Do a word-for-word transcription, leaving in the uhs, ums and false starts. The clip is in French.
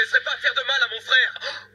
laisserai pas faire de mal à mon frère.